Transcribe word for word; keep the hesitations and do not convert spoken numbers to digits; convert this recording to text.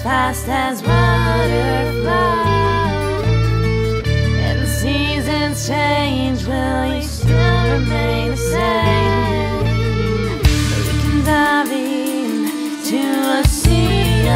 fast as butterflies. And the seasons change, will you still remain the same? We can dive into a sea